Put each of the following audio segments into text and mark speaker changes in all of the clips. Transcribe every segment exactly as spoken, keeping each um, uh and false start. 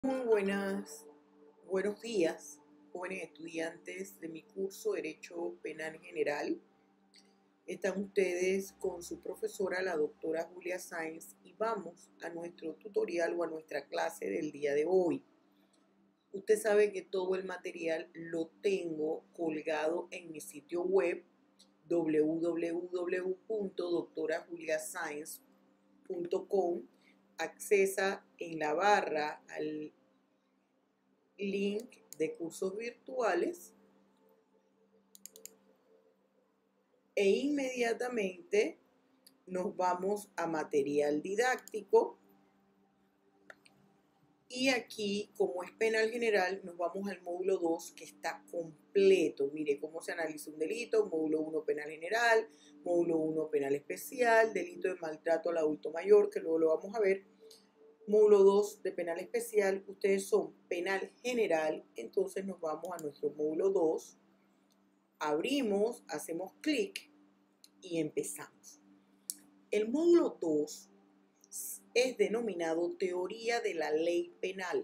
Speaker 1: Muy buenas, buenos días, jóvenes estudiantes de mi curso Derecho Penal General. Están ustedes con su profesora, la doctora Julia Sáenz, y vamos a nuestro tutorial o a nuestra clase del día de hoy. Usted sabe que todo el material lo tengo colgado en mi sitio web w w w punto doctora julia sáenz punto com. Accesa en la barra al link de cursos virtuales e inmediatamente nos vamos a material didáctico y aquí, como es penal general, nos vamos al módulo dos, que está completo. Mire cómo se analiza un delito: módulo uno penal general, módulo uno penal especial, delito de maltrato al adulto mayor, que luego lo vamos a ver, módulo dos de penal especial. Ustedes son penal general, entonces nos vamos a nuestro módulo dos, abrimos, hacemos clic y empezamos. El módulo dos es denominado Teoría de la Ley Penal.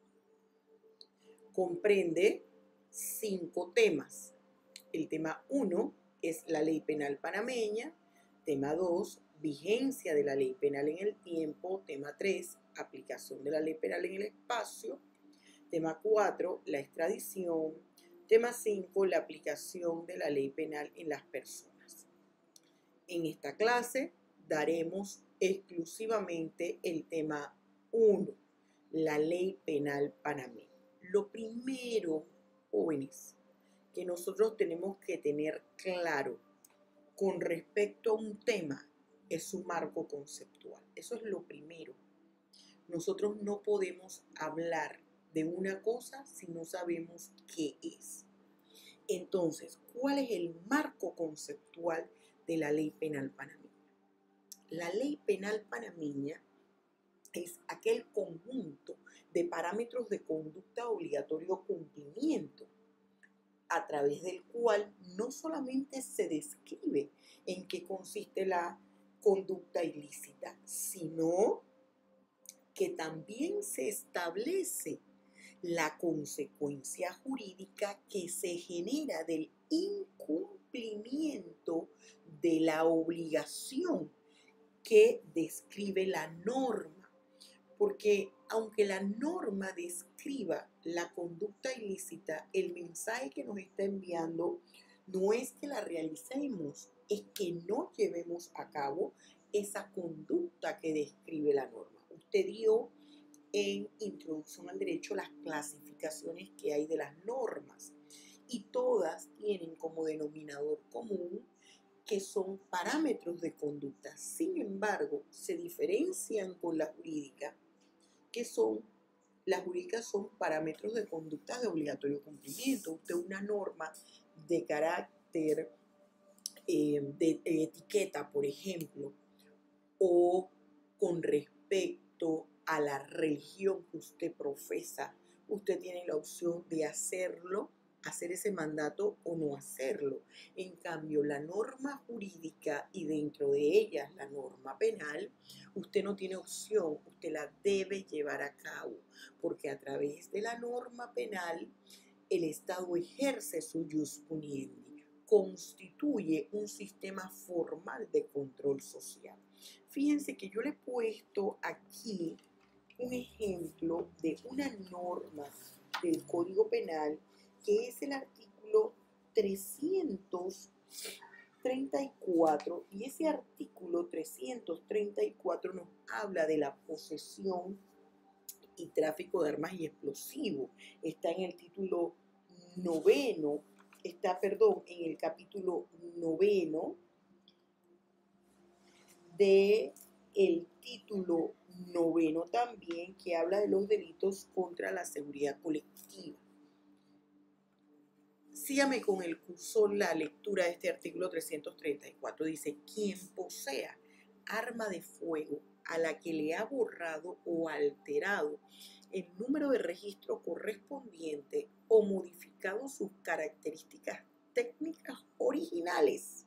Speaker 1: Comprende cinco temas. El tema uno es la Ley Penal panameña. Tema dos, vigencia de la Ley Penal en el tiempo. Tema tres, aplicación de la Ley Penal en el espacio. Tema cuatro, la extradición. Tema cinco, la aplicación de la Ley Penal en las personas. En esta clase daremos exclusivamente el tema uno, la Ley Penal panameña. Lo primero, jóvenes, que nosotros tenemos que tener claro con respecto a un tema es su marco conceptual. Eso es lo primero. Nosotros no podemos hablar de una cosa si no sabemos qué es. Entonces, ¿cuál es el marco conceptual de la Ley Penal panameña? La Ley Penal panameña es aquel conjunto de parámetros de conducta obligatorio cumplimiento, a través del cual no solamente se describe en qué consiste la conducta ilícita, sino que también se establece la consecuencia jurídica que se genera del incumplimiento de la obligación que describe la norma. Porque aunque la norma describa la conducta ilícita, el mensaje que nos está enviando no es que la realicemos, es que no llevemos a cabo esa conducta que describe la norma. Usted dio en Introducción al Derecho las clasificaciones que hay de las normas y todas tienen como denominador común que son parámetros de conducta. Sin embargo, se diferencian con la jurídica, que son, las jurídicas son parámetros de conducta de obligatorio cumplimiento. Usted una norma de carácter eh, de, de etiqueta, por ejemplo, o con respecto a la religión que usted profesa, usted tiene la opción de hacerlo, hacer ese mandato o no hacerlo. En cambio, la norma jurídica y dentro de ellas la norma penal, usted no tiene opción, usted la debe llevar a cabo, porque a través de la norma penal el Estado ejerce su jus puniendi, constituye un sistema formal de control social. Fíjense que yo le he puesto aquí un ejemplo de una norma del Código Penal, que es el artículo trescientos treinta y cuatro, y ese artículo trescientos treinta y cuatro nos habla de la posesión y tráfico de armas y explosivos. Está en el título noveno, está, perdón, en el capítulo noveno de el título noveno también, que habla de los delitos contra la seguridad colectiva. Sígame con el cursor la lectura de este artículo trescientos treinta y cuatro. Dice: quien posea arma de fuego a la que le ha borrado o alterado el número de registro correspondiente o modificado sus características técnicas originales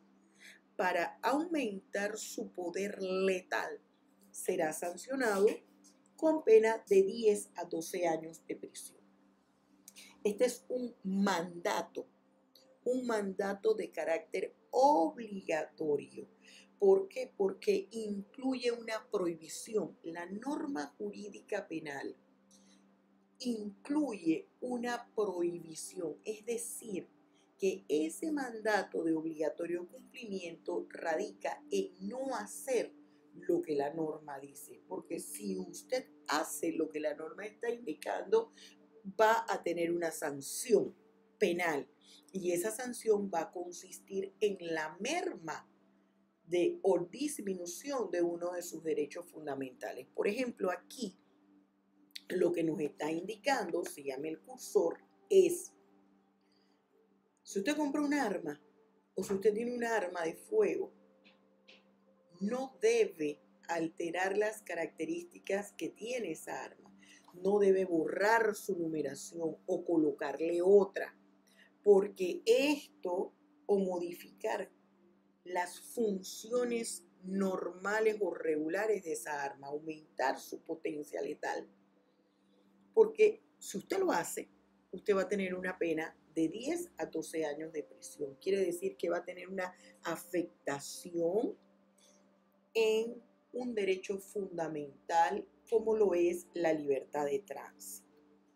Speaker 1: para aumentar su poder letal, será sancionado con pena de diez a doce años de prisión. Este es un mandato, un mandato de carácter obligatorio. ¿Por qué? Porque incluye una prohibición. La norma jurídica penal incluye una prohibición, es decir, que ese mandato de obligatorio cumplimiento radica en no hacer lo que la norma dice, porque si usted hace lo que la norma está indicando, va a tener una sanción penal y esa sanción va a consistir en la merma de o disminución de uno de sus derechos fundamentales. Por ejemplo, aquí lo que nos está indicando, se llama el cursor, es si usted compra un arma o si usted tiene un arma de fuego, no debe alterar las características que tiene esa arma. No debe borrar su numeración o colocarle otra, porque esto o modificar las funciones normales o regulares de esa arma, aumentar su potencia letal. Porque si usted lo hace, usted va a tener una pena de diez a doce años de prisión. Quiere decir que va a tener una afectación en un derecho fundamental como lo es la libertad de tránsito.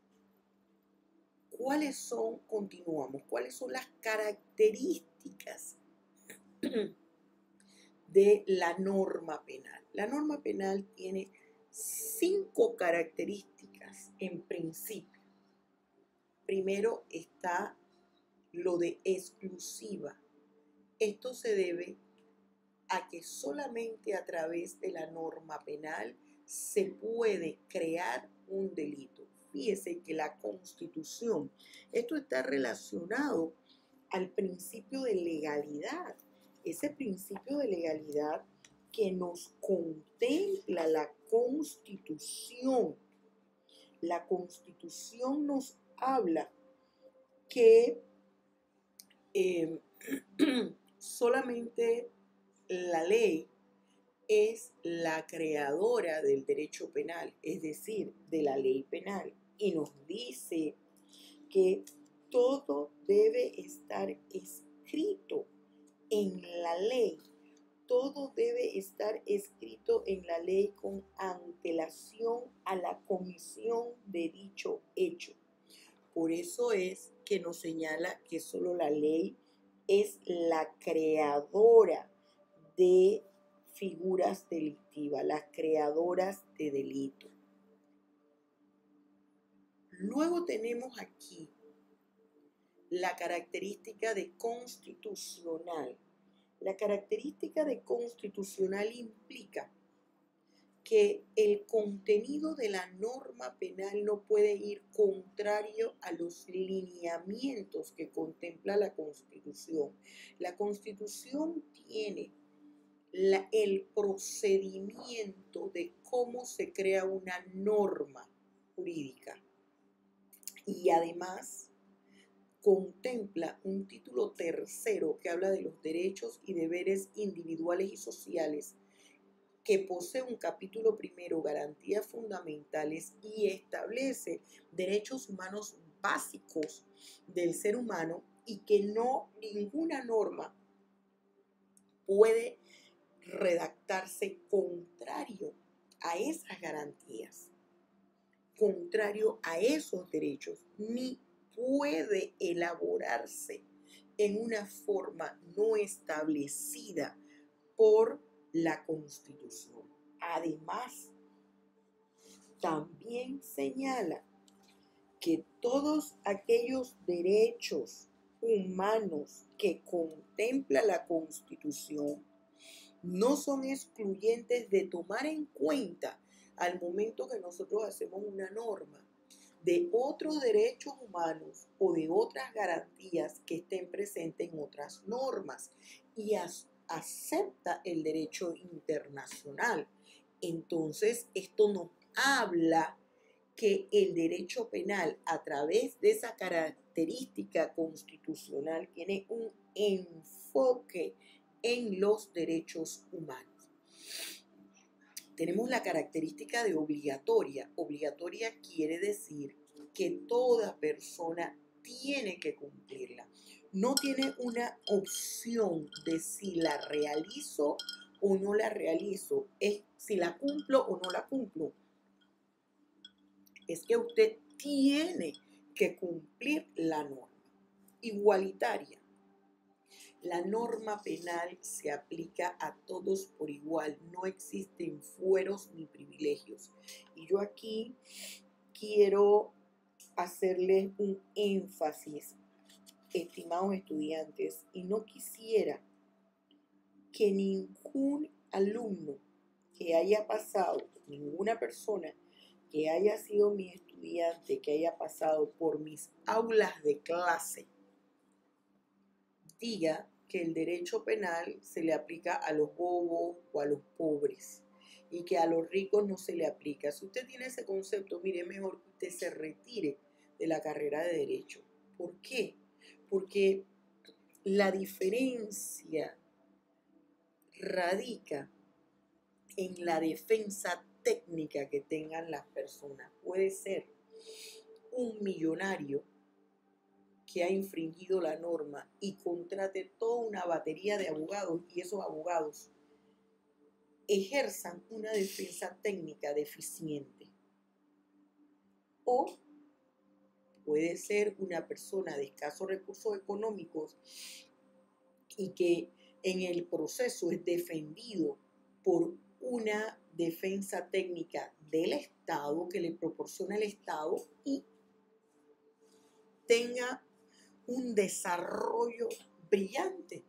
Speaker 1: ¿Cuáles son, continuamos, cuáles son las características de la norma penal? La norma penal tiene cinco características en principio. Primero está lo de exclusiva. Esto se debe a que solamente a través de la norma penal se puede crear un delito. Fíjese que la Constitución, esto está relacionado al principio de legalidad. Ese principio de legalidad que nos contempla la Constitución. La Constitución nos habla que eh, solamente la ley es la creadora del derecho penal, es decir, de la ley penal, y nos dice que todo debe estar escrito en la ley. Todo debe estar escrito en la ley con antelación a la comisión de dicho hecho. Por eso es que nos señala que solo la ley es la creadora de figuras delictivas, las creadoras de delito. Luego tenemos aquí la característica de constitucional. La característica de constitucional implica que el contenido de la norma penal no puede ir contrario a los lineamientos que contempla la Constitución. La Constitución tiene la, el procedimiento de cómo se crea una norma jurídica y además contempla un título tercero que habla de los derechos y deberes individuales y sociales, que posee un capítulo primero, garantías fundamentales, y establece derechos humanos básicos del ser humano y que no ninguna norma puede redactarse contrario a esas garantías, contrario a esos derechos, ni puede elaborarse en una forma no establecida por la Constitución. Además, también señala que todos aquellos derechos humanos que contempla la Constitución no son excluyentes de tomar en cuenta al momento que nosotros hacemos una norma de otros derechos humanos o de otras garantías que estén presentes en otras normas y as- acepta el derecho internacional. Entonces, esto nos habla que el derecho penal, a través de esa característica constitucional, tiene un enfoque en los derechos humanos. tenemos la característica de obligatoria. Obligatoria quiere decir que toda persona tiene que cumplirla. No tiene una opción de si la realizo o no la realizo. Es si la cumplo o no la cumplo. Es que usted tiene que cumplir la norma. Igualitaria. La norma penal se aplica a todos por igual, no existen fueros ni privilegios. Y yo aquí quiero hacerles un énfasis, estimados estudiantes, y no quisiera que ningún alumno que haya pasado, ninguna persona que haya sido mi estudiante, que haya pasado por mis aulas de clase, diga que el derecho penal se le aplica a los bobos o a los pobres y que a los ricos no se le aplica. Si usted tiene ese concepto, mire, mejor que usted se retire de la carrera de derecho. ¿Por qué? Porque la diferencia radica en la defensa técnica que tengan las personas. Puede ser un millonario que ha infringido la norma y contrate toda una batería de abogados y esos abogados ejerzan una defensa técnica deficiente. O puede ser una persona de escasos recursos económicos y que en el proceso es defendido por una defensa técnica del Estado que le proporciona el Estado y tenga un desarrollo brillante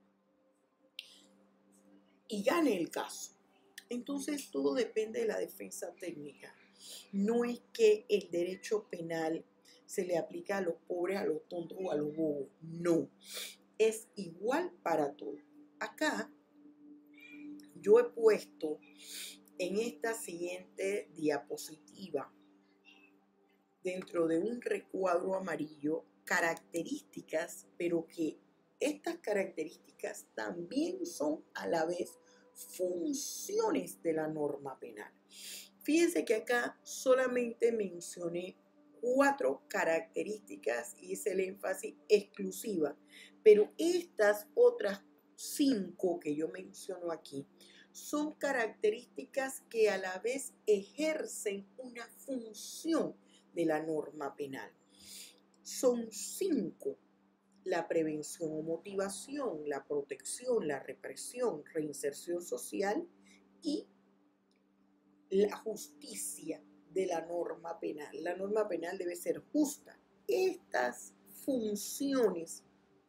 Speaker 1: y gane el caso. Entonces todo depende de la defensa técnica. No es que el derecho penal se le aplica a los pobres, a los tontos o a los bobos. No, es igual para todos. Acá yo he puesto en esta siguiente diapositiva, dentro de un recuadro amarillo, características, pero que estas características también son a la vez funciones de la norma penal. Fíjense que acá solamente mencioné cuatro características y hice el énfasis exclusiva, pero estas otras cinco que yo menciono aquí son características que a la vez ejercen una función de la norma penal. Son cinco: la prevención o motivación, la protección, la represión, reinserción social y la justicia de la norma penal. La norma penal debe ser justa. Estas funciones,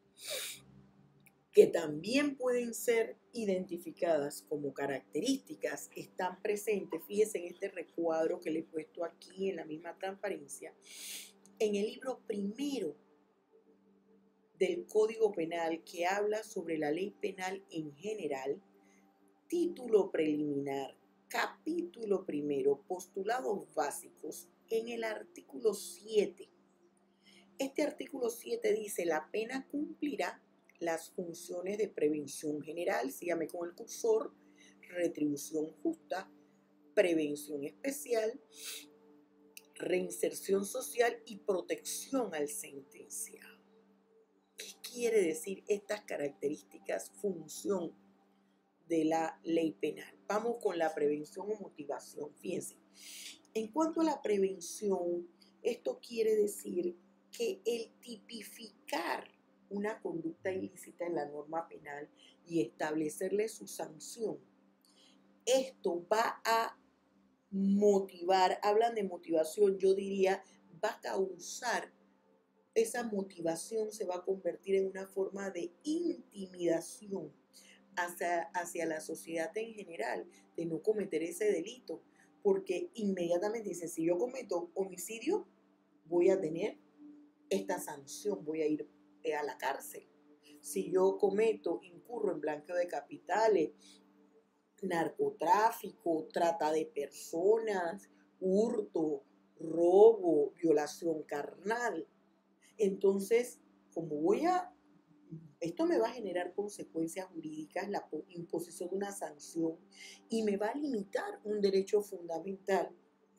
Speaker 1: que también pueden ser identificadas como características, están presentes, fíjense en este recuadro que le he puesto aquí en la misma transparencia, en el libro primero del Código Penal, que habla sobre la ley penal en general, título preliminar, capítulo primero, postulados básicos, en el artículo siete. Este artículo siete dice: la pena cumplirá las funciones de prevención general, sígame con el cursor, retribución justa, prevención especial, reinserción social y protección al sentenciado. ¿Qué quiere decir estas características, función de la ley penal? Vamos con la prevención o motivación. Fíjense, en cuanto a la prevención, esto quiere decir que el tipificar una conducta ilícita en la norma penal y establecerle su sanción, esto va a motivar, hablan de motivación, yo diría, va a causar, esa motivación se va a convertir en una forma de intimidación hacia, hacia la sociedad en general, de no cometer ese delito, porque inmediatamente dice: si yo cometo homicidio, voy a tener esta sanción, voy a ir a la cárcel. Si yo cometo, incurro en blanqueo de capitales, narcotráfico, trata de personas, hurto, robo, violación carnal, entonces, como voy a Esto me va a generar consecuencias jurídicas, la imposición de una sanción, y me va a limitar un derecho fundamental,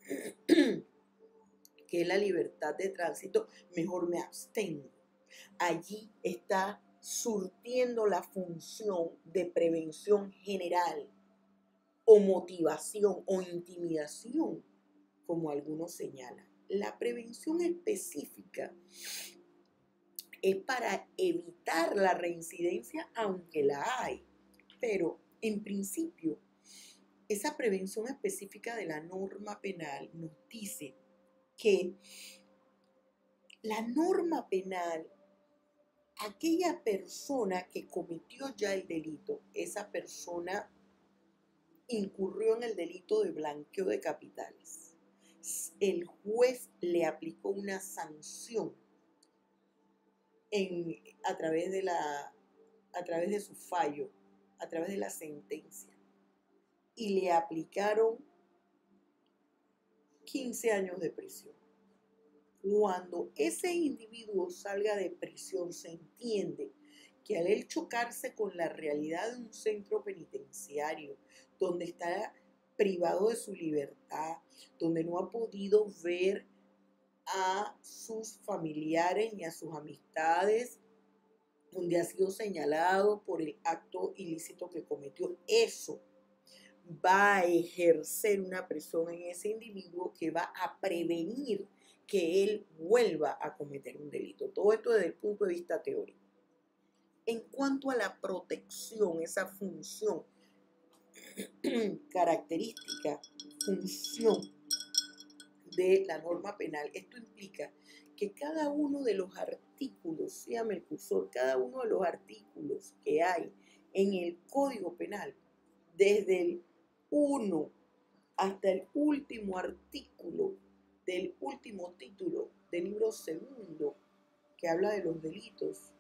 Speaker 1: que es la libertad de tránsito, mejor me abstengo. Allí está surtiendo la función de prevención general o motivación o intimidación, como algunos señalan. La prevención específica es para evitar la reincidencia, aunque la hay, pero en principio esa prevención específica de la norma penal nos dice que la norma penal, aquella persona que cometió ya el delito, esa persona incurrió en el delito de blanqueo de capitales. El juez le aplicó una sanción en, a, través de la, a través de su fallo, a través de la sentencia, y le aplicaron quince años de prisión. Cuando ese individuo salga de prisión, se entiende que al él chocarse con la realidad de un centro penitenciario, donde está privado de su libertad, donde no ha podido ver a sus familiares ni a sus amistades, donde ha sido señalado por el acto ilícito que cometió, eso va a ejercer una presión en ese individuo que va a prevenir que él vuelva a cometer un delito. Todo esto desde el punto de vista teórico. En cuanto a la protección, esa función característica, función de la norma penal, esto implica que cada uno de los artículos, sígame el cursor, cada uno de los artículos que hay en el Código Penal, desde el uno hasta el último artículo del último título del libro segundo, que habla de los delitos,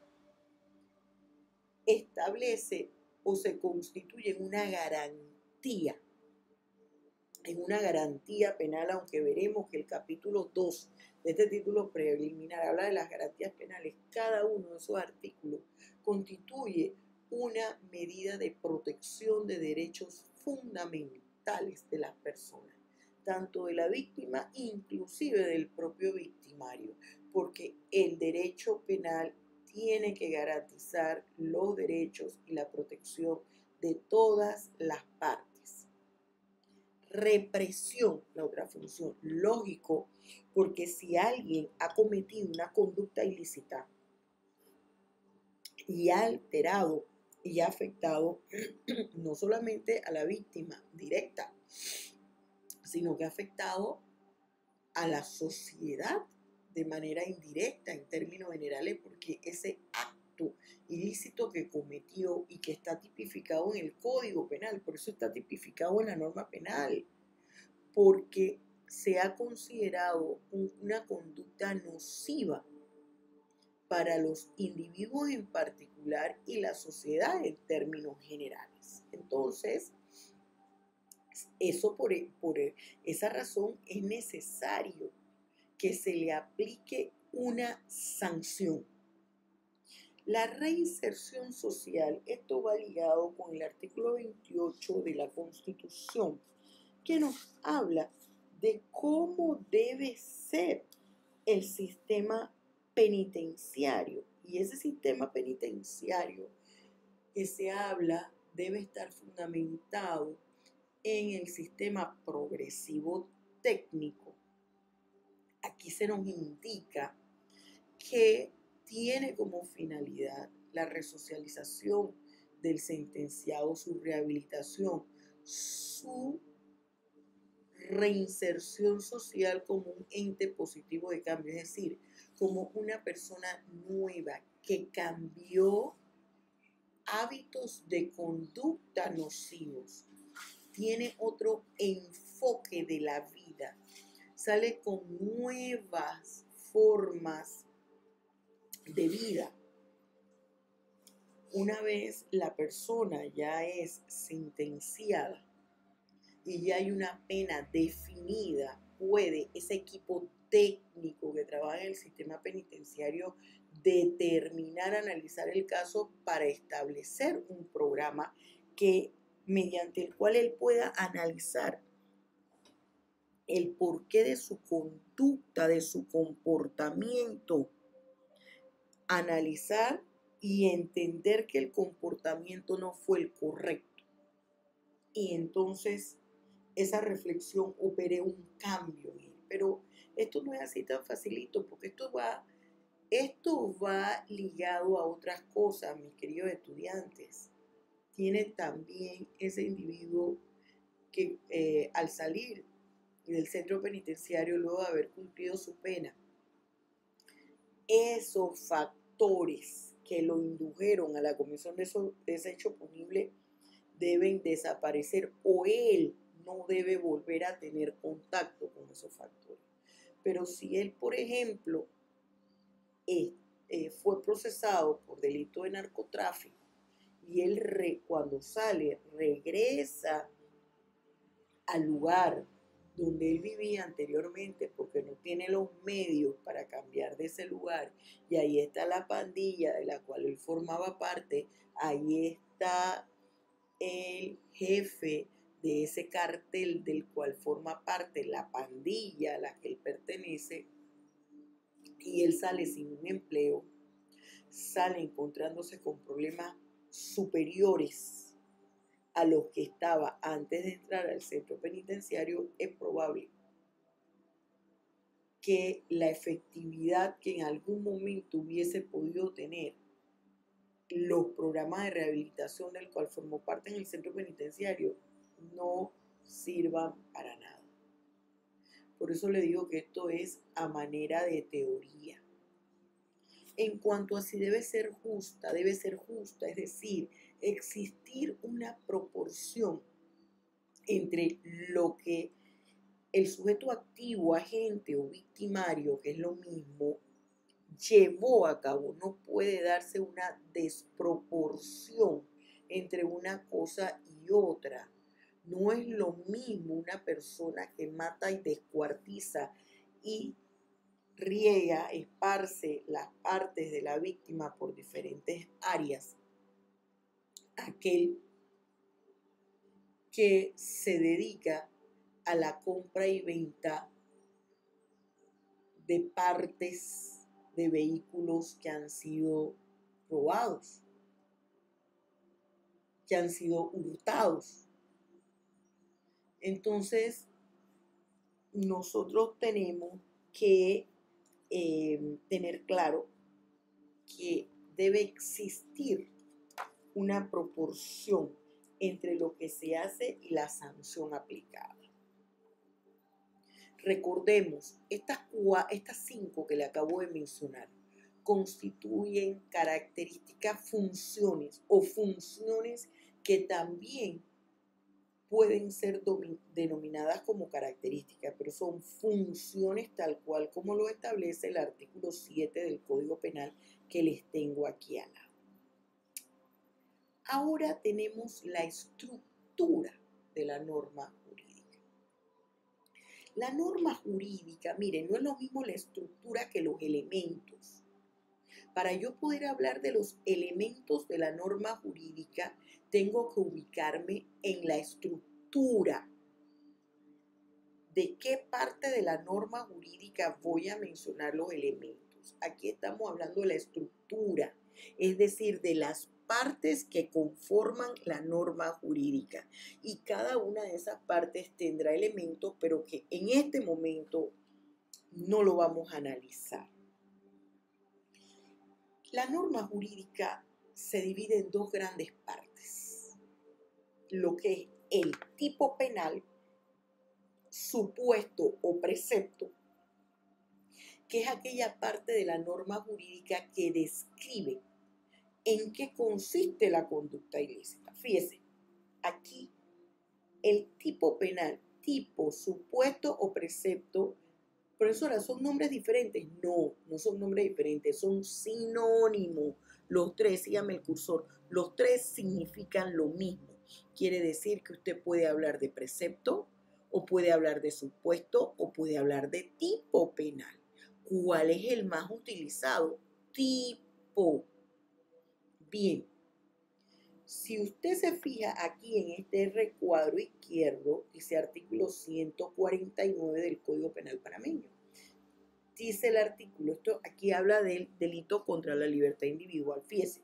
Speaker 1: establece o se constituye en una garantía, en una garantía penal, aunque veremos que el capítulo dos de este título preliminar habla de las garantías penales. Cada uno de esos artículos constituye una medida de protección de derechos fundamentales de las personas, tanto de la víctima, inclusive del propio victimario, porque el derecho penal tiene que garantizar los derechos y la protección de todas las partes. Represión, la otra función, lógico, porque si alguien ha cometido una conducta ilícita y ha alterado y ha afectado no solamente a la víctima directa, sino que ha afectado a la sociedad de manera indirecta en términos generales, porque ese acto ilícito que cometió y que está tipificado en el Código Penal, por eso está tipificado en la norma penal, porque se ha considerado un, una conducta nociva para los individuos en particular y la sociedad en términos generales. Entonces, eso por, por esa razón es necesario que se le aplique una sanción. La reinserción social, esto va ligado con el artículo veintiocho de la Constitución, que nos habla de cómo debe ser el sistema penitenciario. Y ese sistema penitenciario que se habla debe estar fundamentado en el sistema progresivo técnico. Aquí se nos indica que tiene como finalidad la resocialización del sentenciado, su rehabilitación, su reinserción social como un ente positivo de cambio, es decir, como una persona nueva que cambió hábitos de conducta nocivos, tiene otro enfoque de la vida, sale con nuevas formas de vida. Una vez la persona ya es sentenciada y ya hay una pena definida, puede ese equipo técnico que trabaja en el sistema penitenciario determinar, analizar el caso para establecer un programa que, mediante el cual él pueda analizar el porqué de su conducta, de su comportamiento, analizar y entender que el comportamiento no fue el correcto. Y entonces esa reflexión opere un cambio en él. Pero esto no es así tan facilito, porque esto va, esto va ligado a otras cosas, mis queridos estudiantes. Tiene también ese individuo que eh, al salir del centro penitenciario, luego de haber cumplido su pena, esos factores que lo indujeron a la comisión de, eso, de ese hecho punible deben desaparecer, o él no debe volver a tener contacto con esos factores. Pero si él, por ejemplo, eh, eh, fue procesado por delito de narcotráfico y él re, cuando sale regresa al lugar donde él vivía anteriormente, porque no tiene los medios para cambiar de ese lugar, y ahí está la pandilla de la cual él formaba parte, ahí está el jefe de ese cartel del cual forma parte la pandilla a la que él pertenece, y él sale sin un empleo, sale encontrándose con problemas superiores a los que estaba antes de entrar al centro penitenciario, es probable que la efectividad que en algún momento hubiese podido tener los programas de rehabilitación del cual formó parte en el centro penitenciario no sirvan para nada. Por eso le digo que esto es a manera de teoría. En cuanto a si debe ser justa, debe ser justa, es decir, existir una proporción entre lo que el sujeto activo, agente o victimario, que es lo mismo, llevó a cabo. No puede darse una desproporción entre una cosa y otra. No es lo mismo una persona que mata y descuartiza y riega, esparce las partes de la víctima por diferentes áreas, aquel que se dedica a la compra y venta de partes de vehículos que han sido robados, que han sido hurtados. Entonces, nosotros tenemos que eh, tener claro que debe existir una proporción entre lo que se hace y la sanción aplicada. Recordemos, estas, estas cinco que le acabo de mencionar constituyen características, funciones o funciones que también pueden ser denominadas como características, pero son funciones tal cual como lo establece el artículo siete del Código Penal que les tengo aquí al lado. Ahora tenemos la estructura de la norma jurídica. La norma jurídica, miren, no es lo mismo la estructura que los elementos. Para yo poder hablar de los elementos de la norma jurídica, tengo que ubicarme en la estructura. ¿De qué parte de la norma jurídica voy a mencionar los elementos? Aquí estamos hablando de la estructura, es decir, de las partes que conforman la norma jurídica. Y cada una de esas partes tendrá elementos, pero que en este momento no lo vamos a analizar. La norma jurídica se divide en dos grandes partes. Lo que es el tipo penal, supuesto o precepto, que es aquella parte de la norma jurídica que describe en qué consiste la conducta ilícita. Fíjese, aquí el tipo penal, tipo, supuesto o precepto, profesora, ¿son nombres diferentes? No, no son nombres diferentes, son sinónimos. Los tres, sígame el cursor, los tres significan lo mismo. Quiere decir que usted puede hablar de precepto, o puede hablar de supuesto, o puede hablar de tipo penal. ¿Cuál es el más utilizado? tipo. Bien, si usted se fija aquí en este recuadro izquierdo, dice artículo ciento cuarenta y nueve del Código Penal panameño. Dice el artículo, esto aquí habla del delito contra la libertad individual. Fíjese,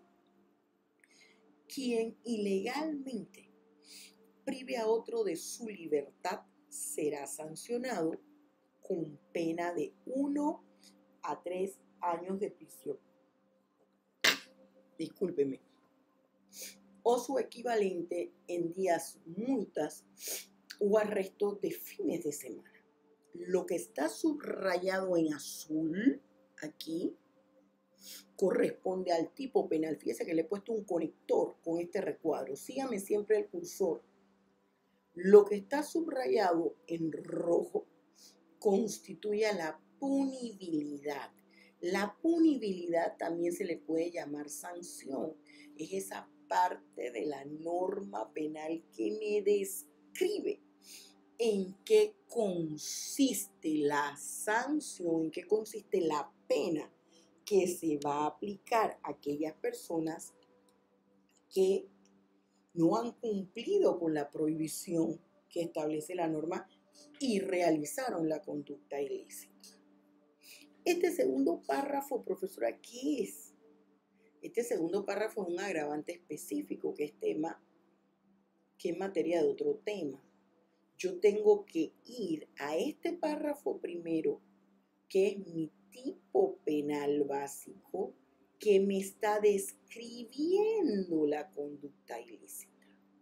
Speaker 1: quien ilegalmente prive a otro de su libertad será sancionado con pena de uno a tres años de prisión. Discúlpeme. O su equivalente en días multas o arrestos de fines de semana. Lo que está subrayado en azul aquí corresponde al tipo penal. Fíjese que le he puesto un conector con este recuadro. Sígame siempre el cursor. Lo que está subrayado en rojo constituye la punibilidad. La punibilidad también se le puede llamar sanción. Es esa parte de la norma penal que me describe en qué consiste la sanción, en qué consiste la pena que se va a aplicar a aquellas personas que no han cumplido con la prohibición que establece la norma y realizaron la conducta ilícita. Este segundo párrafo, profesora, ¿qué es? Este segundo párrafo es un agravante específico que es tema, que es materia de otro tema. Yo tengo que ir a este párrafo primero, que es mi tipo penal básico, que me está describiendo la conducta ilícita.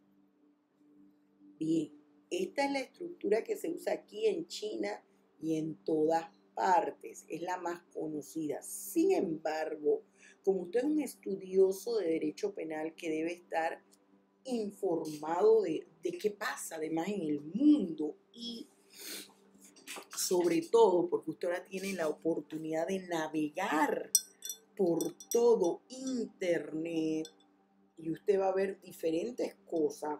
Speaker 1: Bien, esta es la estructura que se usa aquí en China y en todas partes, es la más conocida. Sin embargo, como usted es un estudioso de derecho penal que debe estar informado de, de qué pasa además en el mundo y sobre todo porque usted ahora tiene la oportunidad de navegar por todo internet y usted va a ver diferentes cosas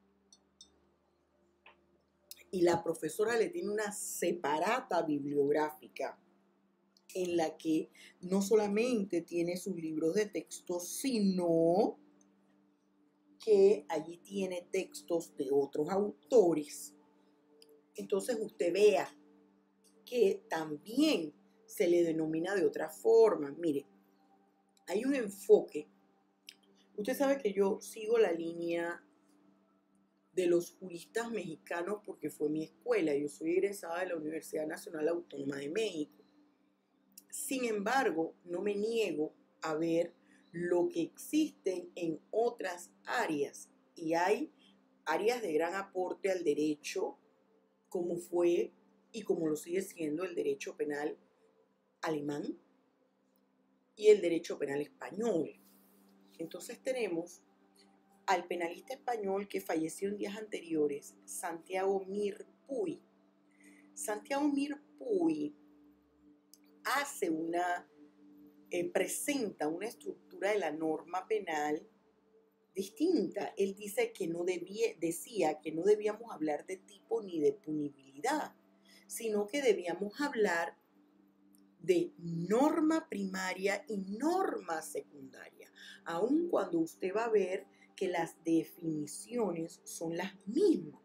Speaker 1: y la profesora le tiene una separata bibliográfica en la que no solamente tiene sus libros de texto, sino que allí tiene textos de otros autores. Entonces usted vea que también se le denomina de otra forma. Mire, hay un enfoque. Usted sabe que yo sigo la línea de los juristas mexicanos porque fue mi escuela. Yo soy egresada de la Universidad Nacional Autónoma de México. Sin embargo, no me niego a ver lo que existen en otras áreas. Y hay áreas de gran aporte al derecho, como fue y como lo sigue siendo el derecho penal alemán y el derecho penal español. Entonces tenemos al penalista español que falleció en días anteriores, Santiago Mir Puy. Santiago Mir Puy hace una, eh, presenta una estructura de la norma penal distinta. Él dice que no debía, decía que no debíamos hablar de tipo ni de punibilidad, sino que debíamos hablar de norma primaria y norma secundaria, aun cuando usted va a ver que las definiciones son las mismas.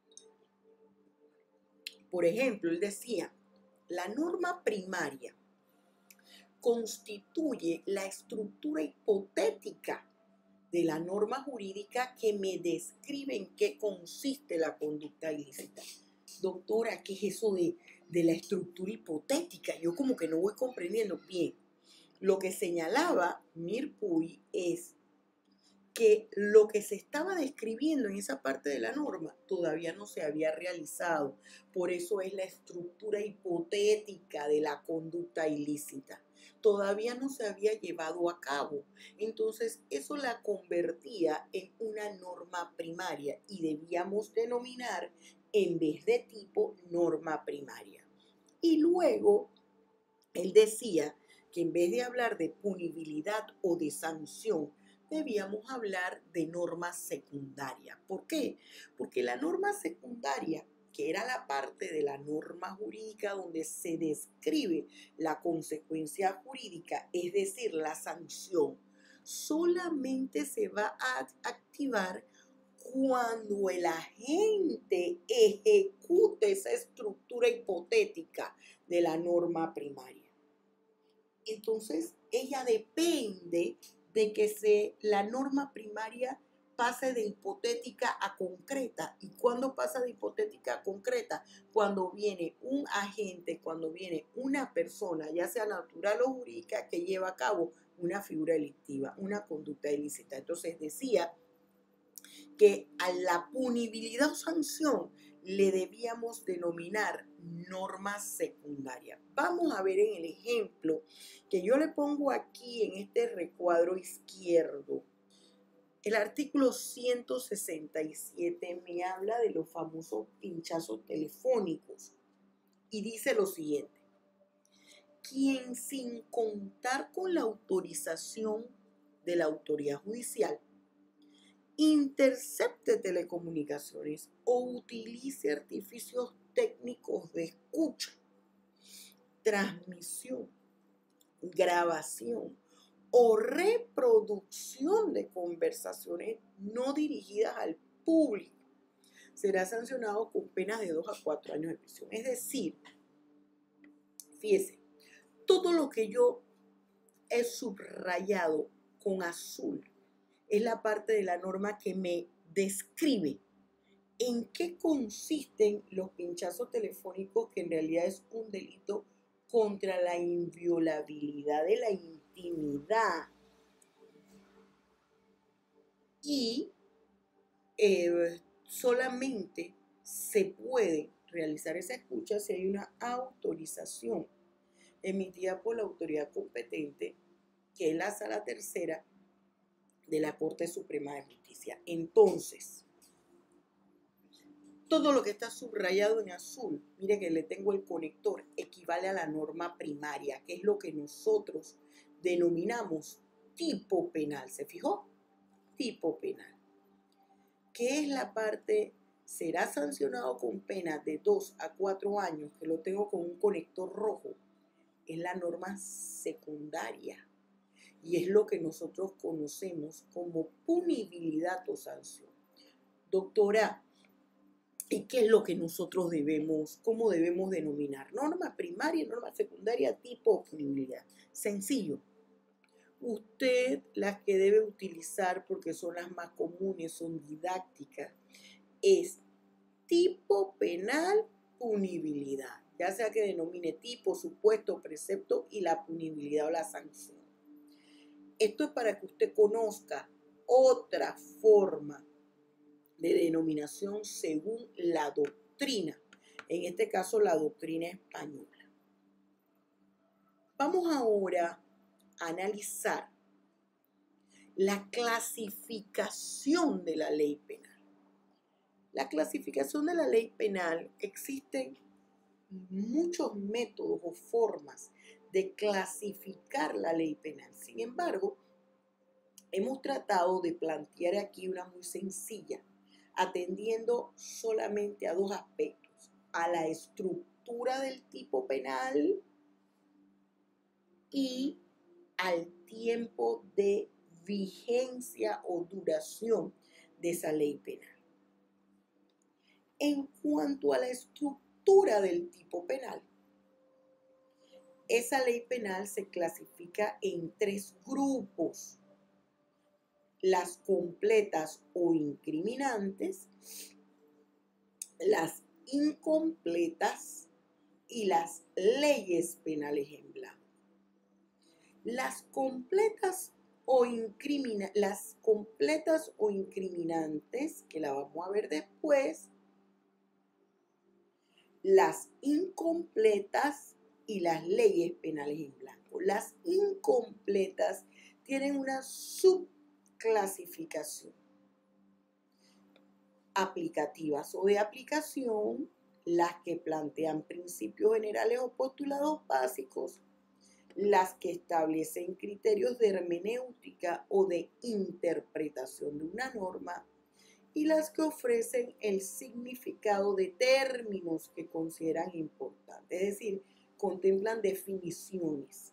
Speaker 1: Por ejemplo, él decía, la norma primaria constituye la estructura hipotética de la norma jurídica que me describe en qué consiste la conducta ilícita. Doctora, ¿qué es eso de, de la estructura hipotética? Yo como que no voy comprendiendo bien. Lo que señalaba Mir Puy es que lo que se estaba describiendo en esa parte de la norma todavía no se había realizado. Por eso es la estructura hipotética de la conducta ilícita. Todavía no se había llevado a cabo. Entonces, eso la convertía en una norma primaria y debíamos denominar, en vez de tipo, norma primaria. Y luego, él decía que en vez de hablar de punibilidad o de sanción, debíamos hablar de norma secundaria. ¿Por qué? Porque la norma secundaria que era la parte de la norma jurídica donde se describe la consecuencia jurídica, es decir, la sanción, solamente se va a activar cuando el agente ejecute esa estructura hipotética de la norma primaria. Entonces, ella depende de que se, la norma primaria pase de hipotética a concreta. ¿Y cuándo pasa de hipotética a concreta? Cuando viene un agente, cuando viene una persona, ya sea natural o jurídica, que lleva a cabo una figura delictiva, una conducta ilícita. Entonces decía que a la punibilidad o sanción le debíamos denominar norma secundaria. Vamos a ver en el ejemplo que yo le pongo aquí en este recuadro izquierdo. El artículo ciento sesenta y siete me habla de los famosos pinchazos telefónicos y dice lo siguiente: quien sin contar con la autorización de la autoridad judicial intercepte telecomunicaciones o utilice artificios técnicos de escucha, transmisión, grabación o reproducción de conversaciones no dirigidas al público, será sancionado con penas de dos a cuatro años de prisión. Es decir, fíjese, todo lo que yo he subrayado con azul es la parte de la norma que me describe en qué consisten los pinchazos telefónicos, que en realidad es un delito contra la inviolabilidad de la intimidad. Y eh, solamente se puede realizar esa escucha si hay una autorización emitida por la autoridad competente, que es la Sala Tercera de la Corte Suprema de Justicia. Entonces, todo lo que está subrayado en azul, mire que le tengo el conector, equivale a la norma primaria, que es lo que nosotros denominamos tipo penal. ¿Se fijó? Tipo penal. ¿Qué es la parte? Será sancionado con penas de dos a cuatro años, que lo tengo con un conector rojo. Es la norma secundaria. Y es lo que nosotros conocemos como punibilidad o sanción. Doctora, ¿y qué es lo que nosotros debemos, cómo debemos denominar? Norma primaria, norma secundaria, tipo punibilidad. Sencillo. Usted las que debe utilizar, porque son las más comunes, son didácticas, es tipo penal, punibilidad. Ya sea que denomine tipo, supuesto, precepto y la punibilidad o la sanción. Esto es para que usted conozca otra forma de denominación según la doctrina, en este caso la doctrina española. Vamos ahora a analizar la clasificación de la ley penal. La clasificación de la ley penal, existen muchos métodos o formas de clasificar la ley penal. Sin embargo, hemos tratado de plantear aquí una muy sencilla, atendiendo solamente a dos aspectos: a la estructura del tipo penal y al tiempo de vigencia o duración de esa ley penal. En cuanto a la estructura del tipo penal, esa ley penal se clasifica en tres grupos: las completas o incriminantes, las incompletas y las leyes penales en blanco. Las completas o incrimina, las completas o incriminantes, que la vamos a ver después, las incompletas y las leyes penales en blanco. Las incompletas tienen una subclasificación: aplicativas o de aplicación, las que plantean principios generales o postulados básicos, las que establecen criterios de hermenéutica o de interpretación de una norma, y las que ofrecen el significado de términos que consideran importantes, es decir, contemplan definiciones.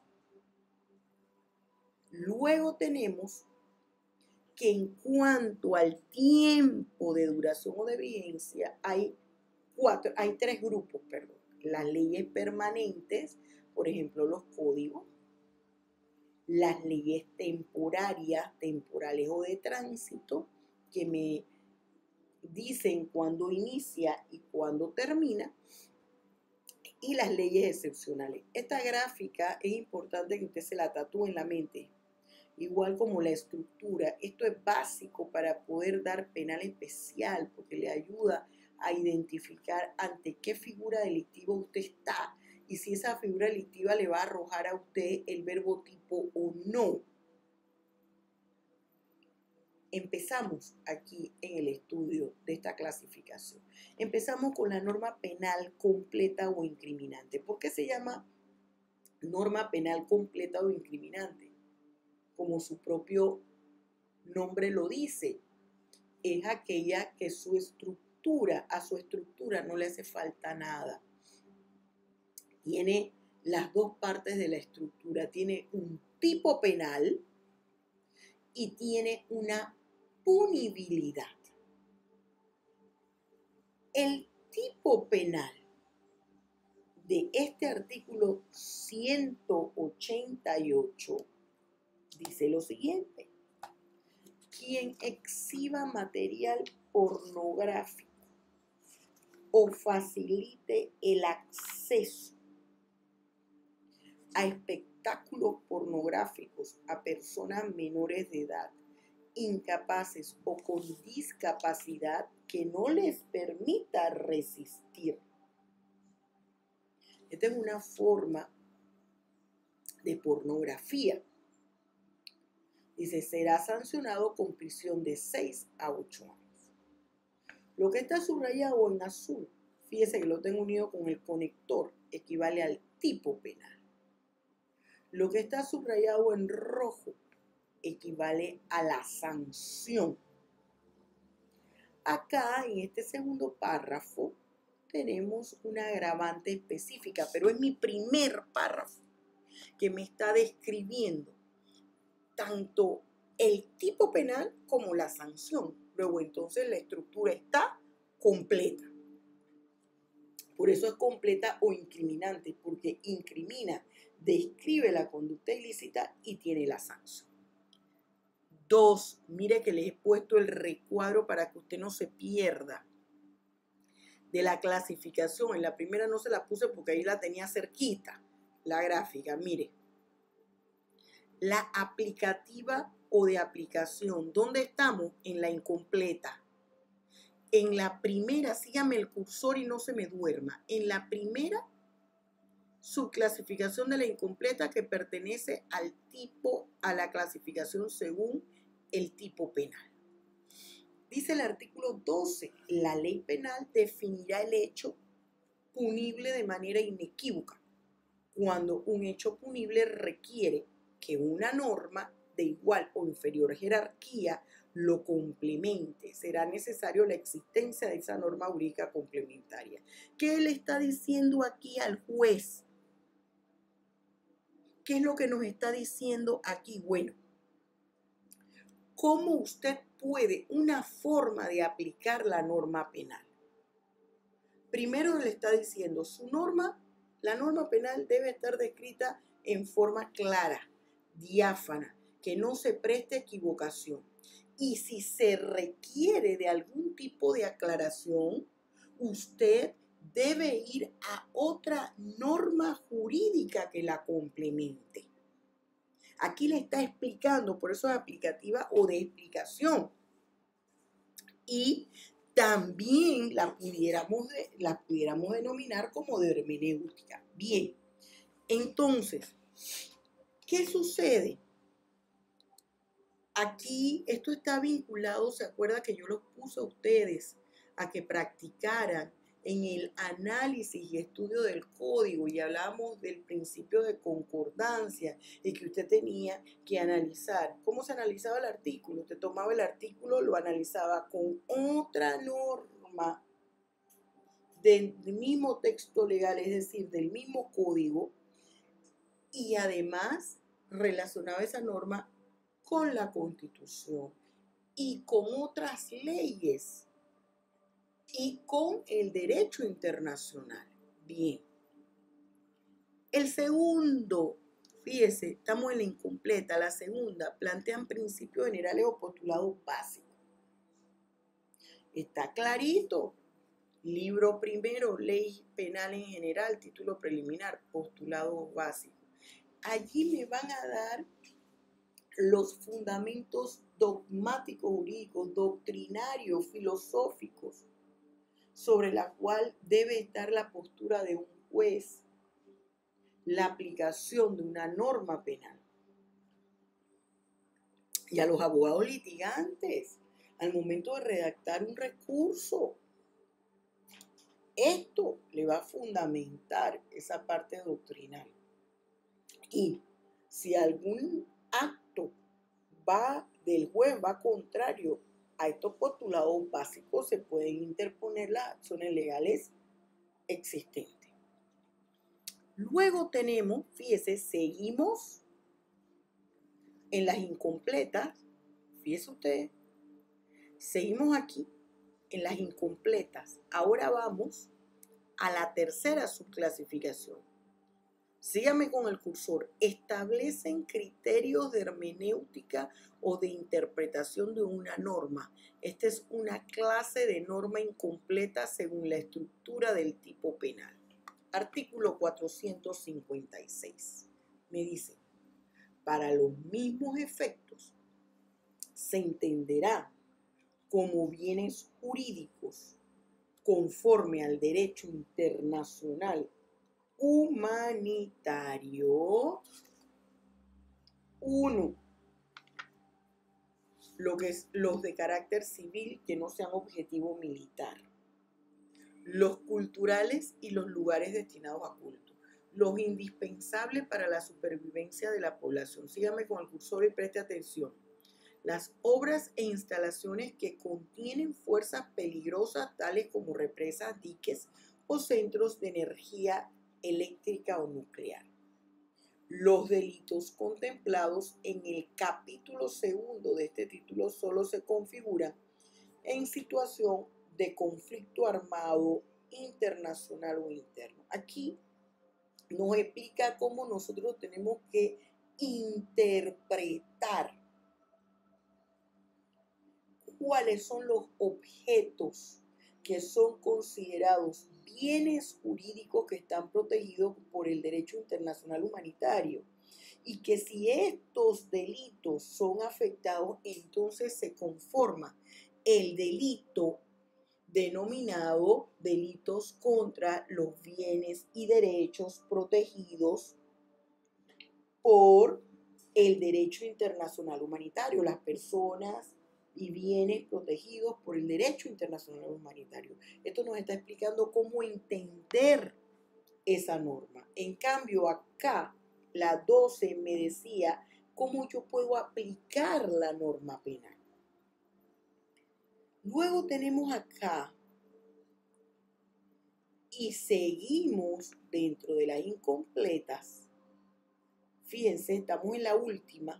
Speaker 1: Luego tenemos que en cuanto al tiempo de duración o de vigencia, hay cuatro, hay tres grupos, perdón. Las leyes permanentes, por ejemplo, los códigos, las leyes temporarias, temporales o de tránsito, que me dicen cuándo inicia y cuándo termina, y las leyes excepcionales. Esta gráfica es importante que usted se la tatúe en la mente, igual como la estructura. Esto es básico para poder dar penal especial, porque le ayuda a identificar ante qué figura delictiva usted está y si esa figura delictiva le va a arrojar a usted el verbo tipo o no. Empezamos aquí en el estudio de esta clasificación. Empezamos con la norma penal completa o incriminante. ¿Por qué se llama norma penal completa o incriminante? Como su propio nombre lo dice, es aquella que su estructura, a su estructura no le hace falta nada. Tiene las dos partes de la estructura, tiene un tipo penal y tiene una punibilidad. El tipo penal de este artículo ciento ochenta y ocho dice lo siguiente: quien exhiba material pornográfico o facilite el acceso a espectáculos pornográficos a personas menores de edad, incapaces o con discapacidad que no les permita resistir. Esta es una forma de pornografía. Dice, será sancionado con prisión de seis a ocho años. Lo que está subrayado en azul, fíjese que lo tengo unido con el conector, equivale al tipo penal. Lo que está subrayado en rojo equivale a la sanción. Acá, en este segundo párrafo, tenemos una agravante específica, pero es mi primer párrafo que me está describiendo tanto el tipo penal como la sanción. Luego, entonces, la estructura está completa. Por eso es completa o incriminante, porque incrimina, describe la conducta ilícita y tiene la sanción. Dos, mire que les he puesto el recuadro para que usted no se pierda de la clasificación. En la primera no se la puse porque ahí la tenía cerquita, la gráfica. Mire, la aplicativa o de aplicación. ¿Dónde estamos? En la incompleta. En la primera, sígame el cursor y no se me duerma. En la primera subclasificación de la incompleta que pertenece al tipo, a la clasificación según el tipo penal. Dice el artículo doce, la ley penal definirá el hecho punible de manera inequívoca cuando un hecho punible requiere que una norma de igual o inferior jerarquía lo complemente. Será necesario la existencia de esa norma jurídica complementaria. ¿Qué le está diciendo aquí al juez? ¿Qué es lo que nos está diciendo aquí? Bueno, ¿cómo usted puede, una forma de aplicar la norma penal? Primero le está diciendo, su norma, la norma penal debe estar descrita en forma clara, diáfana, que no se preste equivocación. Y si se requiere de algún tipo de aclaración, usted debe ir a otra norma jurídica que la complemente. Aquí le está explicando, por eso es aplicativa o de explicación. Y también la pudiéramos, la pudiéramos denominar como de hermenéutica. Bien, entonces, ¿qué sucede? Aquí esto está vinculado, ¿se acuerda que yo los puse a ustedes a que practicaran en el análisis y estudio del código y hablábamos del principio de concordancia y que usted tenía que analizar. ¿Cómo se analizaba el artículo? Usted tomaba el artículo, lo analizaba con otra norma del mismo texto legal, es decir, del mismo código, y además relacionaba esa norma con la Constitución y con otras leyes y con el derecho internacional. Bien. El segundo, fíjese, estamos en la incompleta. La segunda, plantean principios generales o postulados básicos. Está clarito. Libro primero, ley penal en general, título preliminar, postulados básicos. Allí me van a dar los fundamentos dogmáticos jurídicos, doctrinarios, filosóficos, sobre la cual debe estar la postura de un juez, la aplicación de una norma penal. Y a los abogados litigantes, al momento de redactar un recurso, esto le va a fundamentar esa parte doctrinal. Y si algún acto va del juez, va contrario a estos postulados básicos, se pueden interponer las acciones legales existentes. Luego tenemos, fíjese, seguimos en las incompletas, fíjese usted, seguimos aquí en las incompletas. Ahora vamos a la tercera subclasificación. Sígame con el cursor. Establecen criterios de hermenéutica o de interpretación de una norma. Esta es una clase de norma incompleta según la estructura del tipo penal. Artículo cuatrocientos cincuenta y seis. Me dice, para los mismos efectos, se entenderá como bienes jurídicos conforme al derecho internacional humanitario. Uno, lo que es los de carácter civil que no sean objetivo militar. Los culturales y los lugares destinados a culto. Los indispensables para la supervivencia de la población. Sígame con el cursor y preste atención. Las obras e instalaciones que contienen fuerzas peligrosas tales como represas, diques o centros de energía eléctrica o nuclear. Los delitos contemplados en el capítulo segundo de este título solo se configuran en situación de conflicto armado internacional o interno. Aquí nos explica cómo nosotros tenemos que interpretar cuáles son los objetos que son considerados bienes jurídicos que están protegidos por el derecho internacional humanitario y que si estos delitos son afectados, entonces se conforma el delito denominado delitos contra los bienes y derechos protegidos por el derecho internacional humanitario, las personas y bienes protegidos por el derecho internacional humanitario. Esto nos está explicando cómo entender esa norma. En cambio, acá, la doce me decía cómo yo puedo aplicar la norma penal. Luego tenemos acá, y seguimos dentro de las incompletas. Fíjense, estamos en la última.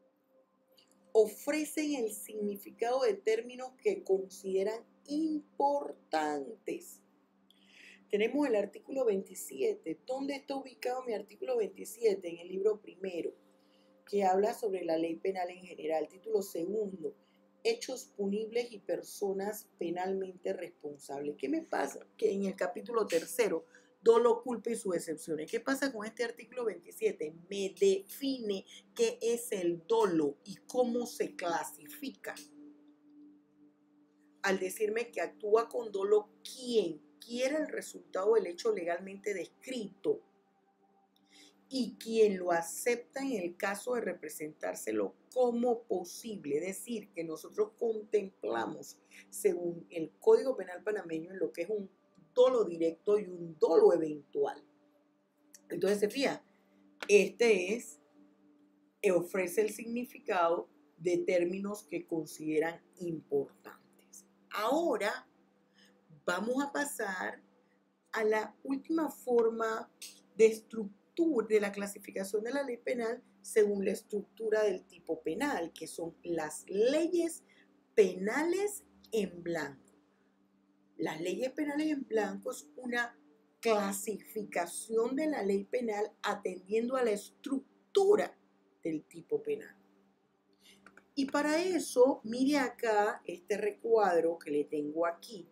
Speaker 1: Ofrecen el significado de términos que consideran importantes. Tenemos el artículo veintisiete. ¿Dónde está ubicado mi artículo veintisiete? En el libro primero, que habla sobre la ley penal en general. Título segundo, hechos punibles y personas penalmente responsables. ¿Qué me pasa? Que en el capítulo tercero, dolo, culpa y sus excepciones. ¿Qué pasa con este artículo veintisiete? Me define qué es el dolo y cómo se clasifica. Al decirme que actúa con dolo quien quiera el resultado del hecho legalmente descrito y quien lo acepta en el caso de representárselo como posible. Es decir, que nosotros contemplamos, según el Código Penal panameño, en lo que es un dolo directo y un dolo eventual. Entonces, se fija, este es, ofrece el significado de términos que consideran importantes. Ahora vamos a pasar a la última forma de estructura de la clasificación de la ley penal según la estructura del tipo penal, que son las leyes penales en blanco. Las leyes penales en blanco es una clasificación de la ley penal atendiendo a la estructura del tipo penal. Y para eso, mire acá este recuadro que le tengo aquí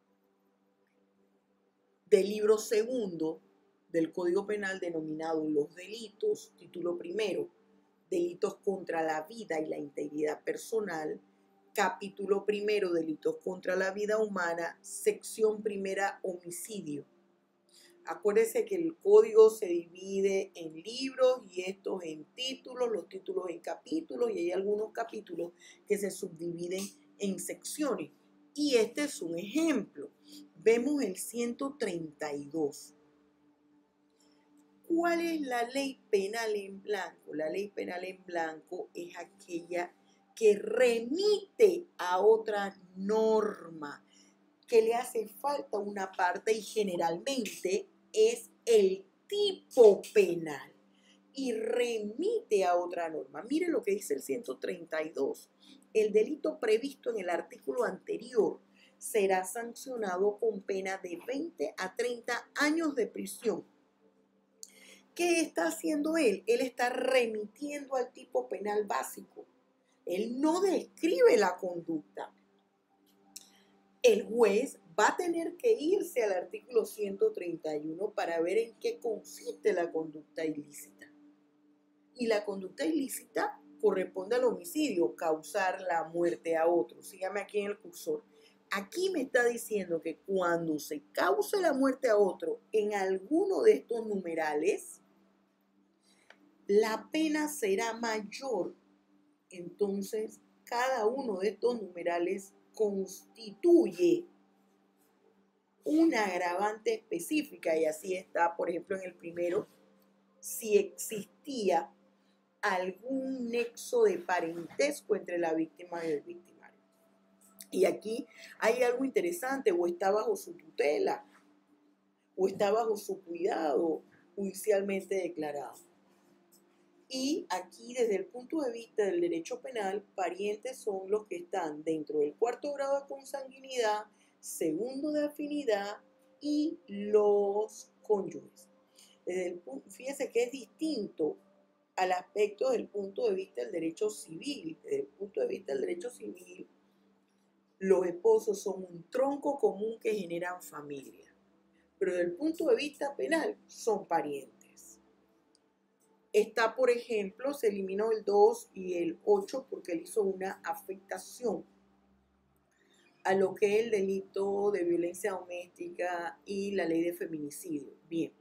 Speaker 1: del libro segundo del Código Penal denominado Los Delitos, título primero, Delitos contra la vida y la integridad personal, capítulo primero, Delitos contra la vida humana, sección primera, Homicidio. Acuérdense que el código se divide en libros y estos en títulos, los títulos en capítulos, y hay algunos capítulos que se subdividen en secciones. Y este es un ejemplo. Vemos el ciento treinta y dos. ¿Cuál es la ley penal en blanco? La ley penal en blanco es aquella que remite a otra norma, que le hace falta una parte y generalmente es el tipo penal y remite a otra norma. Mire lo que dice el ciento treinta y dos. El delito previsto en el artículo anterior será sancionado con pena de veinte a treinta años de prisión. ¿Qué está haciendo él? Él está remitiendo al tipo penal básico. Él no describe la conducta. El juez va a tener que irse al artículo ciento treinta y uno para ver en qué consiste la conducta ilícita. Y la conducta ilícita corresponde al homicidio, causar la muerte a otro. Sígame aquí en el cursor. Aquí me está diciendo que cuando se cause la muerte a otro en alguno de estos numerales, la pena será mayor. Entonces, cada uno de estos numerales constituye una agravante específica, y así está, por ejemplo, en el primero, si existía algún nexo de parentesco entre la víctima y el victimario. Y aquí hay algo interesante: o está bajo su tutela, o está bajo su cuidado judicialmente declarado. Y aquí, desde el punto de vista del derecho penal, parientes son los que están dentro del cuarto grado de consanguinidad, segundo de afinidad y los cónyuges. Desde el punto, fíjense que es distinto al aspecto del punto de vista del derecho civil. Desde el punto de vista del derecho civil, los esposos son un tronco común que generan familia. Pero desde el punto de vista penal, son parientes. Está, por ejemplo, se eliminó el dos y el ocho porque él hizo una afectación a lo que es el delito de violencia doméstica y la ley de feminicidio. Bien,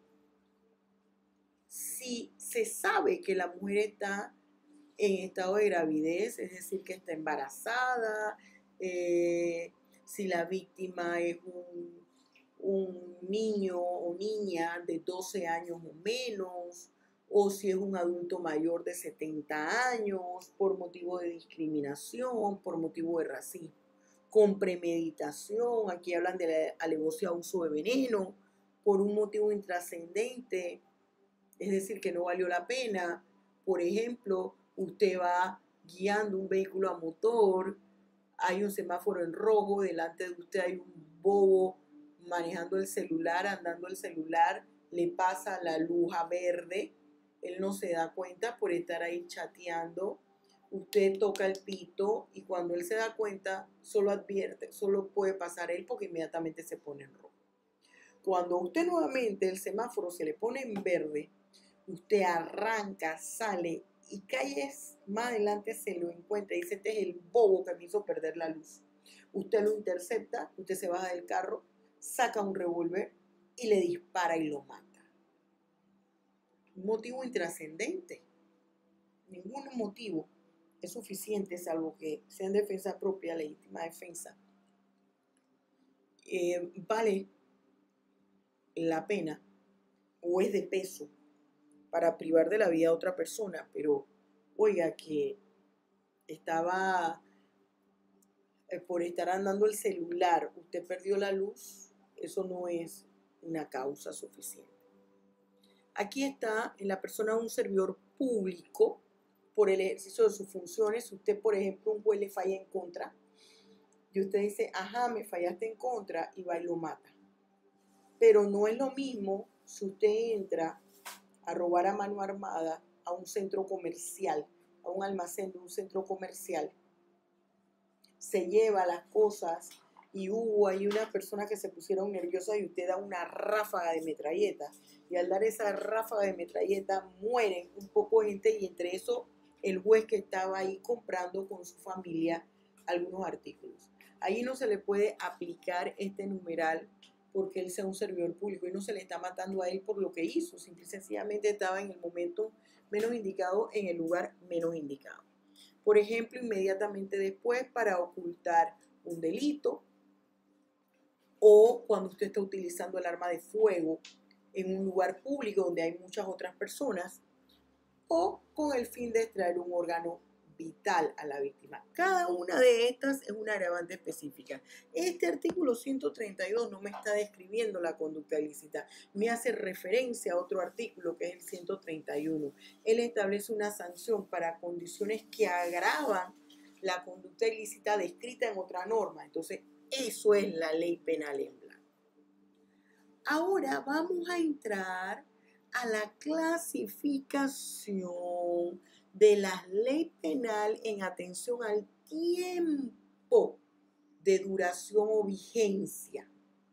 Speaker 1: si se sabe que la mujer está en estado de gravidez, es decir, que está embarazada, eh, si la víctima es un, un niño o niña de doce años o menos, o si es un adulto mayor de setenta años, por motivo de discriminación, por motivo de racismo, con premeditación, aquí hablan de la alevosía a uso de veneno, por un motivo intrascendente, es decir, que no valió la pena. Por ejemplo, usted va guiando un vehículo a motor, hay un semáforo en rojo, delante de usted hay un bobo manejando el celular, andando el celular, le pasa la luz a verde, él no se da cuenta por estar ahí chateando, usted toca el pito y cuando él se da cuenta, solo advierte, solo puede pasar él porque inmediatamente se pone en rojo. Cuando usted nuevamente el semáforo se le pone en verde, usted arranca, sale y calles más adelante se lo encuentra y dice: este es el bobo que me hizo perder la luz. Usted lo intercepta, usted se baja del carro, saca un revólver y le dispara y lo mata. Un motivo intrascendente. Ningún motivo es suficiente, salvo que sea en defensa propia, legítima defensa. Eh, vale la pena o es de peso para privar de la vida a otra persona, pero oiga que estaba eh, por estar andando el celular, usted perdió la luz, eso no es una causa suficiente. Aquí está en la persona de un servidor público por el ejercicio de sus funciones. Si usted, por ejemplo, un juez le falla en contra y usted dice, ajá, me fallaste en contra, y va y lo mata. Pero no es lo mismo si usted entra a robar a mano armada a un centro comercial, a un almacén de un centro comercial, se lleva las cosas y hubo ahí una persona que se pusieron nerviosas y usted da una ráfaga de metralleta, y al dar esa ráfaga de metralleta mueren un poco de gente, y entre eso el juez que estaba ahí comprando con su familia algunos artículos. Ahí no se le puede aplicar este numeral porque él sea un servidor público y no se le está matando a él por lo que hizo, simple y sencillamente estaba en el momento menos indicado, en el lugar menos indicado. Por ejemplo, inmediatamente después para ocultar un delito, o cuando usted está utilizando el arma de fuego en un lugar público donde hay muchas otras personas, o con el fin de extraer un órgano vital a la víctima. Cada una de estas es una agravante específica. Este artículo ciento treinta y dos no me está describiendo la conducta ilícita, me hace referencia a otro artículo que es el ciento treinta y uno. Él establece una sanción para condiciones que agravan la conducta ilícita descrita en otra norma. Entonces, eso es la ley penal en blanco. Ahora vamos a entrar a la clasificación de la ley penal en atención al tiempo de duración o vigencia.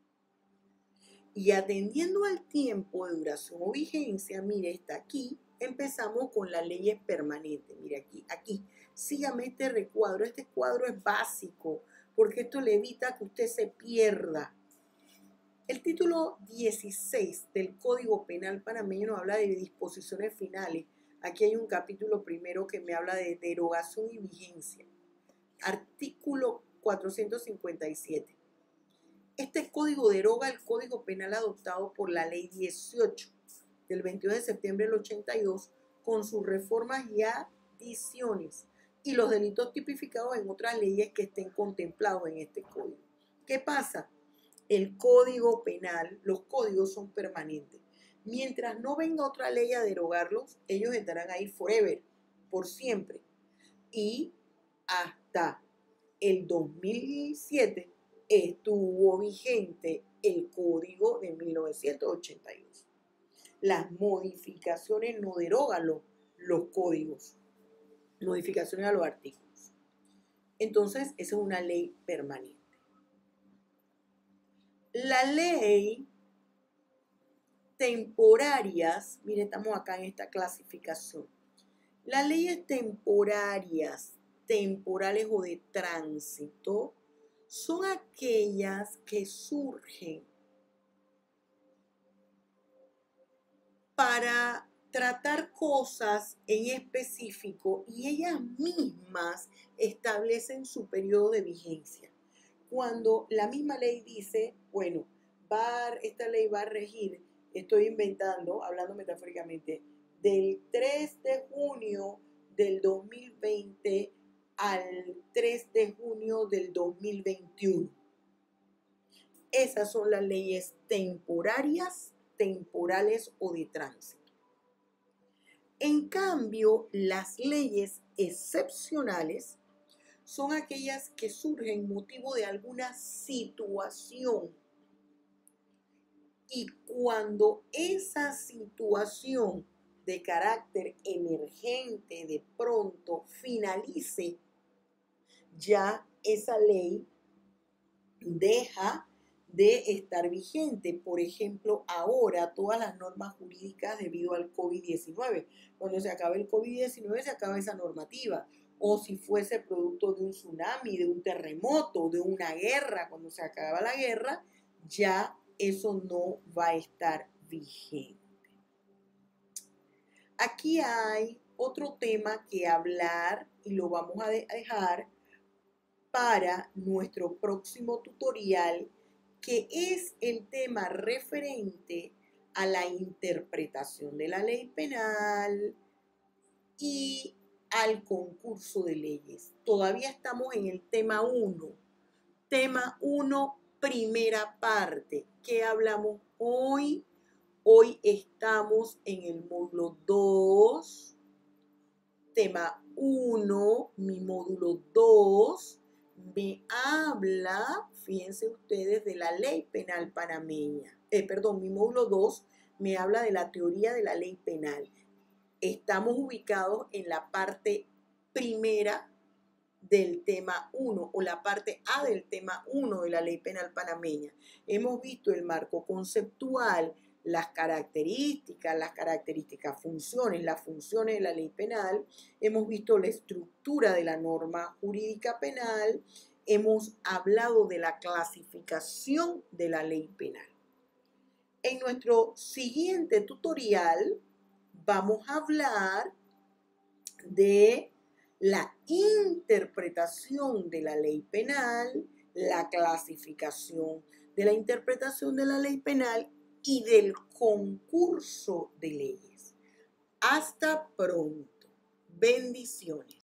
Speaker 1: Y atendiendo al tiempo de duración o vigencia, mire, está aquí, empezamos con las leyes permanentes. Mire aquí, aquí, sígame este recuadro. Este cuadro es básico porque esto le evita que usted se pierda. El título dieciséis del Código Penal panameño nos habla de disposiciones finales. Aquí hay un capítulo primero que me habla de derogación y vigencia. Artículo cuatrocientos cincuenta y siete. Este código deroga el Código Penal adoptado por la Ley dieciocho del veintidós de septiembre del ochenta y dos con sus reformas y adiciones y los delitos tipificados en otras leyes que estén contemplados en este código. ¿Qué pasa? El Código Penal, los códigos son permanentes. Mientras no venga otra ley a derogarlos, ellos estarán ahí forever, por siempre. Y hasta el dos mil siete estuvo vigente el Código de mil novecientos ochenta y dos. Las modificaciones no derogan los, los códigos, modificaciones a los artículos. Entonces, esa es una ley permanente. La ley temporarias, mire, estamos acá en esta clasificación. Las leyes temporarias, temporales o de tránsito, son aquellas que surgen para tratar cosas en específico y ellas mismas establecen su periodo de vigencia. Cuando la misma ley dice, bueno, va, esta ley va a regir, estoy inventando, hablando metafóricamente, del tres de junio del dos mil veinte al tres de junio del dos mil veintiuno. Esas son las leyes temporarias, temporales o de tránsito. En cambio, las leyes excepcionales son aquellas que surgen motivo de alguna situación. Y cuando esa situación de carácter emergente de pronto finalice, ya esa ley deja de estar vigente. Por ejemplo, ahora todas las normas jurídicas debido al COVID diecinueve. Cuando se acabe el COVID diecinueve se acaba esa normativa. O si fuese producto de un tsunami, de un terremoto, de una guerra, cuando se acaba la guerra, ya eso no va a estar vigente. Aquí hay otro tema que hablar y lo vamos a dejar para nuestro próximo tutorial, que es el tema referente a la interpretación de la ley penal y al concurso de leyes. Todavía estamos en el tema uno. Tema uno, primera parte. ¿Qué hablamos hoy? Hoy estamos en el módulo dos, tema uno, mi módulo dos me habla, fíjense ustedes, de la ley penal panameña. Eh, perdón, mi módulo dos me habla de la teoría de la ley penal. Estamos ubicados en la parte primera del tema uno o la parte A del tema uno de la ley penal panameña. Hemos visto el marco conceptual, las características, las características, funciones, las funciones de la ley penal. Hemos visto la estructura de la norma jurídica penal. Hemos hablado de la clasificación de la ley penal. En nuestro siguiente tutorial vamos a hablar de la interpretación de la ley penal, la clasificación de la interpretación de la ley penal y del concurso de leyes. Hasta pronto. Bendiciones.